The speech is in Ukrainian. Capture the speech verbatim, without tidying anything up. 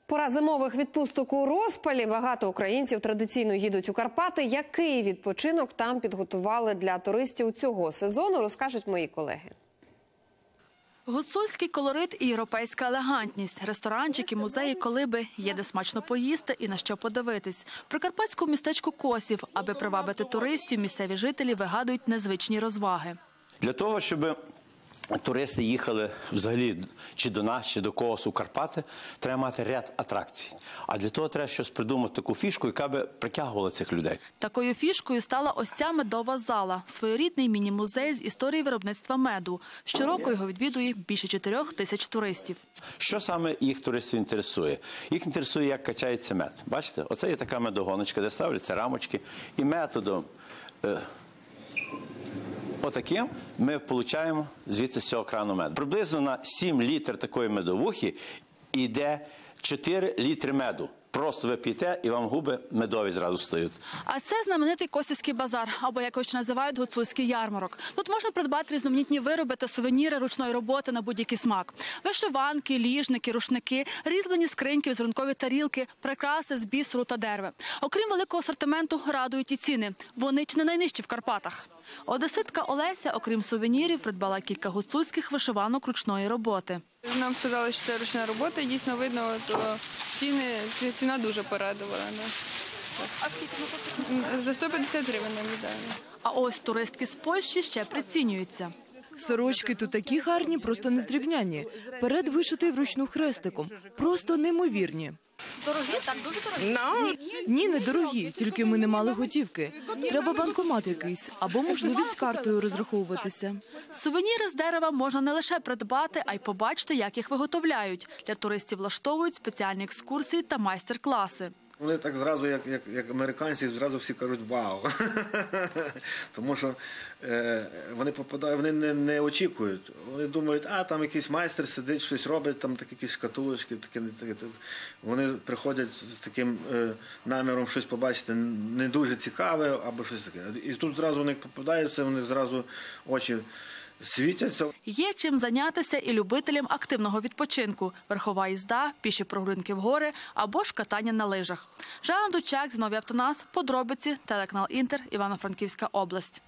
Пора зимових відпусток у розпалі. Багато українців традиційно їдуть у Карпати. Який відпочинок там підготували для туристів цього сезону, розкажуть мої колеги. Гуцульський колорит і європейська елегантність. Ресторанчики, музеї, колиби. Є де смачно поїсти і на що подивитись. В прикарпатському містечку Косів, аби привабити туристів, місцеві жителі вигадують незвичні розваги. Для того, щоб туристи їхали взагалі чи до нас, чи до когось у Карпати, треба мати ряд атракцій. А для того треба щось придумати, таку фішку, яка би притягувала цих людей. Такою фішкою стала ось ця медова зала. Своєрідний міні-музей з історії виробництва меду. Щороку його відвідує більше чотирьох тисяч туристів. Що саме їх туристів інтересує? Їх інтересує, як качається мед. Бачите, оце є така медогоночка, де ставляться рамочки. І методом е, отаким ми отримуємо звідси з цього крану меду. Приблизно на сім літр такої медовухи йде чотири літри меду. Просто ви п'єте, і вам губи медові зразу стають. А це знаменитий Косівський базар, або як його називають гуцульський ярмарок. Тут можна придбати різноманітні вироби та сувеніри ручної роботи на будь-який смак. Вишиванки, ліжники, рушники, різьблені скриньки, візерункові тарілки, прикраси з бісеру та дерева. Окрім великого асортименту, радують і ціни. Вони чи не найнижчі в Карпатах. Одеситка Олеся, окрім сувенірів, придбала кілька гуцульських вишиванок ручної роботи. Нам сказали, що це ручна робота, і дійсно видно, то ціни, ціна дуже порадувала. За сто п'ятдесят гривень нам віддали. А ось туристки з Польщі ще прицінюються. Сорочки тут такі гарні, просто незрівнянні. Перед вишитий вручну хрестиком. Просто неймовірні. Дорогі? Так, дуже дорогі? Ні, не дорогі, тільки ми не мали готівки. Треба банкомат якийсь, або можливість з картою розраховуватися. Сувеніри з дерева можна не лише придбати, а й побачити, як їх виготовляють. Для туристів влаштовують спеціальні екскурсії та майстер-класи. Вони так зразу, як, як, як американці, зразу всі кажуть «вау». Тому що е, вони попадають, вони не, не очікують. Вони думають, а там якийсь майстер сидить, щось робить, там такі якісь шкатулочки. Такі, такі. Вони приходять з таким е, наміром щось побачити не дуже цікаве або щось таке. І тут зразу вони попадаються, у них зразу очі світяться. Є чим зайнятися і любителям активного відпочинку. Верхова їзда, піші прогулянки в гори або ж катання на лижах. Жанна Дучак, Зіновій Автонас, подробиці, телеканал Інтер, Івано-Франківська область.